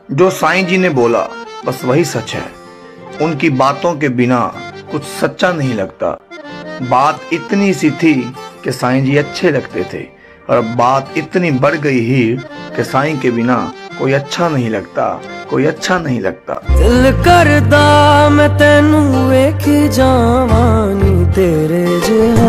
जो साईं जी ने बोला बस वही सच है। उनकी बातों के बिना कुछ सच्चा नहीं लगता। बात इतनी सी थी कि साईं जी अच्छे लगते थे, और बात इतनी बढ़ गई ही कि साईं के बिना कोई अच्छा नहीं लगता, कोई अच्छा नहीं लगता। दिल करदा मैं तेनू वेखी जावां नी तेरे जे